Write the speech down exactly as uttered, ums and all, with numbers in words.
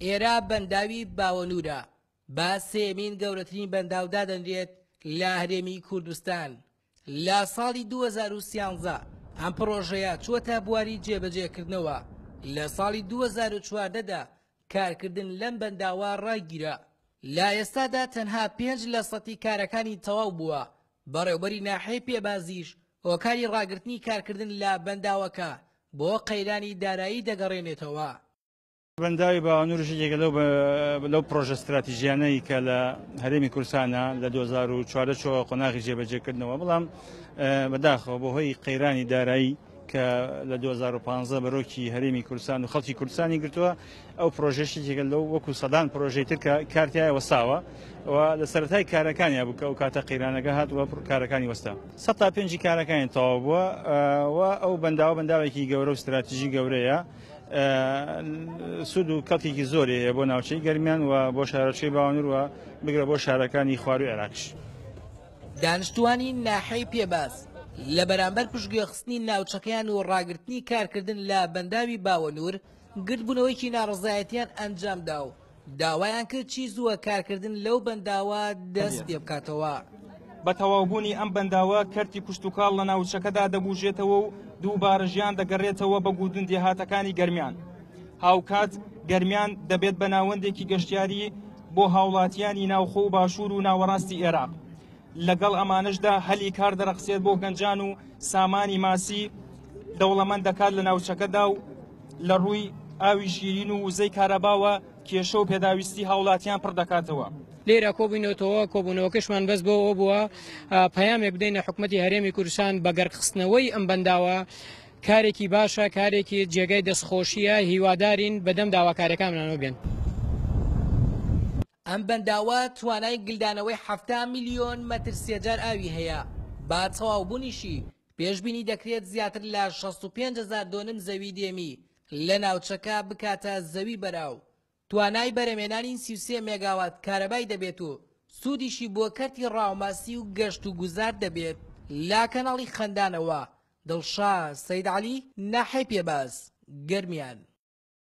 ئێرە بەنداوی باوەنورە با سێمین گەورەترین بەنداودا دەنرێت لە هەرێمی کوردستان. لە ساڵی دوو هەزار و سیانزە ئەم پرۆژەیە چووەتە بواری جێبەجێکردنەوە. لە ساڵی دوو هەزار و چواردەدا کارکردن لەم بەنداوە ڕاگیرە. لە ئێستادا تەنها پێنج لە سەتی کارەکانی تەواو بووە. بەڕێوەبەری ناحەی پێبازیش هۆکاری ڕاگررتنی کارکردن لە بەنداوەکە بۆ قەیرانی دارایی دەگەڕێنێتەوە. بەنداوی باوەنور یەکێکە لەو پرۆژە استراتیژیانەی کە لە هەرێمی کوردستانە لە دوو هەزار و چواردە چۆ قۆناغی جێبەجێکردنەوە، بەڵام بەداخەوە بۆ هۆی قەیرانی دارایی کە لە دوو هەزار و پانزە بەرۆکی هەرێمی کوردستان و خەڵکی کوردستانی گرتووە. ئەو پرۆژەشی یەکێک لەو وەکو سەدان پرۆژەی تر کە کارتیایە وەستاوە و لە سەرەتای کارەکانیان بوو کە ئەو کاتە قەیرانەکە هاتووە کارەکانی وەستا. سەد تا پێنجی کارەکانی تەواو بووە و ئەو بەنداوە بەنداوێکی گەورە و استراتیژی گەورەیە. سود و کەڵکێکی زۆرێ بۆ ناوچەی گەرمیان و بۆ شارەچەی باوەنور و بگرە بۆ شارەکانی خواروی عێراقیش. دانیشتوانی ناحەی پێباز لە بەرامبەر پشتگوێخستنی ناوچەکەیان و ڕاگررتنی کارکردن لە بەنداوی باوەنور گرتبوونەوەیکی ناڕزایەتیان ئەنجامدا و داوایان کرد چی زووە کارکردن لەو بەنداوە دەست پێ بکاتەوە. بە تەواوبوونی ئەم بەنداوە کەرتی پشتوکاڵ لە ناوچەکەدا دەبوژێتەوە و دووبارە ژیان دەگەڕێتەوە بە گودن دێهاتەکانی گەرمیان. هاوکات گەرمیان دەبێت بە ناوەندێکی گەشتیاری بۆ هاوڵاتیانی ناوخۆ و باشوور و ناوەڕاستی عێراق. لەگەڵ ئەمانشدا هەلی کار دەرەقسێت بۆ گەنجان و سامانی ماسی دەوڵەمەند دەکات لە ناوچەکەدا و لە ڕووی ئاوی شیرین و وزەی کارەباوە کێشە و پێداویستی هاوڵاتیان پڕ دەکاتەوە. لێرە کۆبوونەوەتەوە کۆبوونەوەکەشمان بەس بۆ ئەوە بووە پەیامێک بدەینە حکوومەتی هەرێمی کوردستان بە گەڕخستنەوەی ئەم بەنداوە کارێکی باشە، کارێکی جێگەی دەستخۆشیە، هیوادارین بەدەم داواکارەکانمانەوە بێن. ئەم بەنداوە توانای گلدانەوەی هەفتە میلیۆن مەتر سێجار ئاوی هەیە. با تەواوبوونیشی پێشبینی دەکرێت زیاتر لە شەست و پێنج هەزار دۆنم زەوی دێمی لە ناوچەکە بکاتە زەوی بەراو. توانای بەرەمێنانی سی و سێ مێگاوات کارەبای دەبێت و سوودیشی بۆ کەرتی ڕاوماسی و گەشت و گوزار دەبێت. لا کەناڵی خەندانەوە دڵشاد سەید عەلی، ناحەی پێباز، گەرمیان.